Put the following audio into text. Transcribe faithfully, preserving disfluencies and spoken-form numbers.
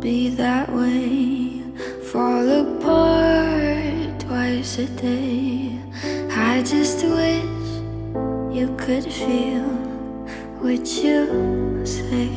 be that way. Fall apart twice a day. I just wish you could feel what you say.